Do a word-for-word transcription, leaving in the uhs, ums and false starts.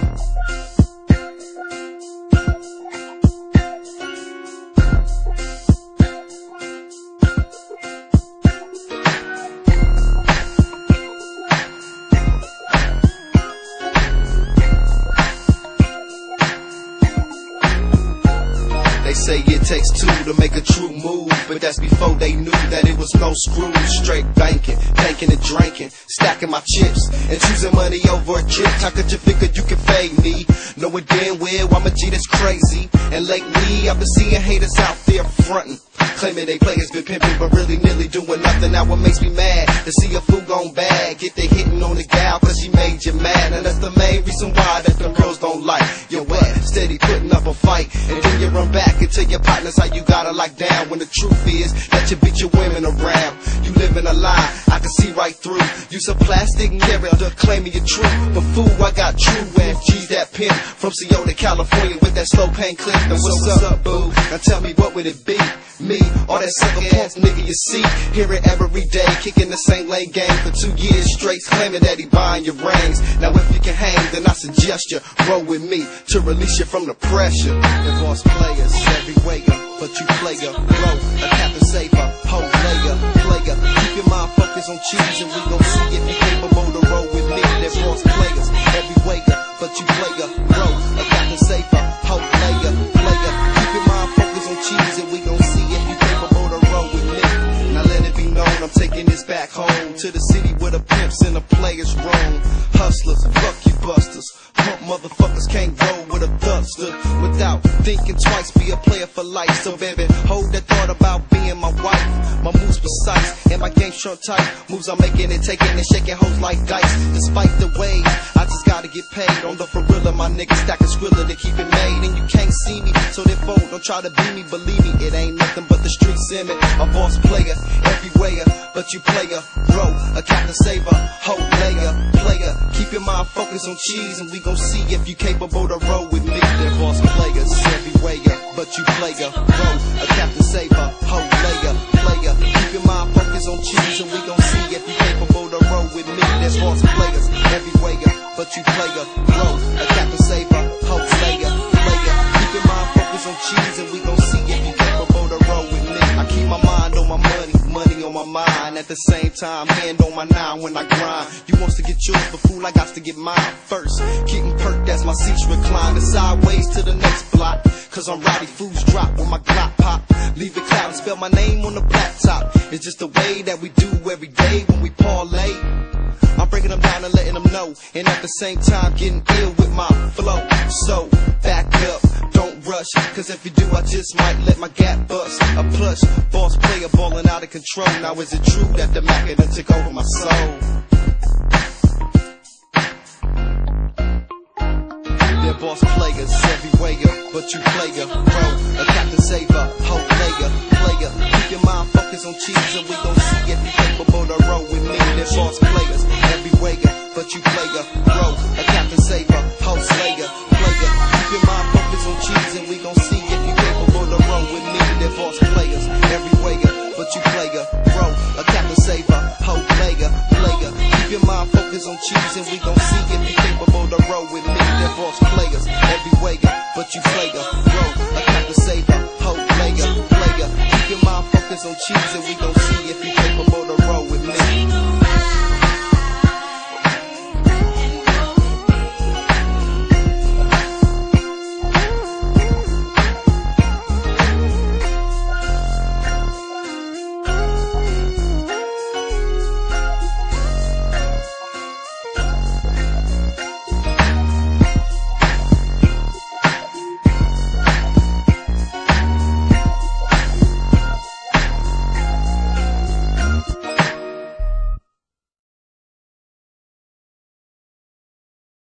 They say it takes two to make a true move, but that's before they knew that it was no screws. Straight banking, banking and drinking, stacking my chips and choosing money over a chick. How could you figure you can fade me? Knowing damn well I'm a G that's crazy. And lately I've been seeing haters out there frontin', claiming they players been pimping, but really nearly doing nothing. Now what makes me mad to see a fool gone bad, get they hitting on the gal cause she made you mad. And that's the main reason why that them girls don't like your ass. Steady putting up a fight, and then you run back and tell your partners how you got her locked down, when the truth is that you beat your women around. You living a lie, I can see right through. You some plastic character claiming you're true, but fool, I got true F G's that pimp from Seattle to California with that slow pain clip. Now what's, what's up, boo? Now tell me, what would it be? Me or that sucker ass nigga you see, hear it every day, kicking the same lane game for two years straight, claiming that he buying your rings. Now if you can hang, then I suggest you roll with me to release you from the pressure. Divorce players everywhere, but you play a role, a captain saver, hoe layer, player. Keep your mind focused on cheese, and we gon' see if you capable to roll with me. Divorce players everywhere, but you play a role, a captain saver, hoe layer, player. Keep your mind focused on cheese, and we gon' see if you capable to roll with me. Now let it be known, I'm taking this back home to the city where the pimps and the players roam. Hustlers, fuck you busters, pump motherfuckers can't roll with a thugster without thinking twice. Be a player for life, so baby, hold that thought about being my wife. My moves precise and my game short tight. Moves I'm making and taking and shaking hoes like dice. Despite the waves, I just gotta get paid. On the for real of my niggas stacking skrilla to keep it made. And you can't see me, so therefore don't try to be me. Believe me, it ain't nothing but the streets in it. A boss player everywhere, but you play a role, a captain saver, hoe layer, player. Keep your mind focused on cheese, and we gon' see if you capable to roll with me. They're boss players everywhere, but you play a role, a captain saver, hoe layer, player. Keep your mind focused on cheese, and we gon' see if you capable to roll with me. There's boss players everywhere, but you play a role, a captain saver, hoe layer, player. Keep your mind focused on cheese, and we gon' see if you capable to roll with me. I keep my mind on my money, money on my mind. At the same time, hand on my nine when I grind. You wants to get yours, but fool, I got to get mine first. Keeping perked as my seats recline, and sideways to the next block. Cause I'm rowdy, fools drop when my Glock pop. Leave it cloud and spell my name on the black top. It's just the way that we do every day when we parlay. I'm breaking them down and letting them know, and at the same time getting ill with my flow. So back up, don't rush, cause if you do I just might let my gap bust. A plush, boss player balling out of control. Now is it true that the Mac done took over my soul? They're boss players everywhere, but you play a role, a captain saver, hoe layer, player. Keep your mind focused on cheese, and we gon' see if you capable to roll with me. They're boss players everywhere, but you play a role, a captain saver, hoe slayer, player. Keep your mind focused on cheese, and we gon' see if you capable to roll with me. They're boss players everywhere, but you play a role, a captain saver, hoe layer, player. Keep your mind focused on cheese, and we gon' see if you capable to roll with me. They're boss players everywhere, but you play a role, a captain saver, hoe layer, player. Keep your mind focused on cheese, and we gon' see if you capable to roll with me.